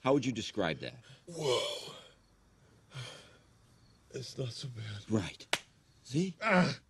How would you describe that? Whoa. It's not so bad. Right. See?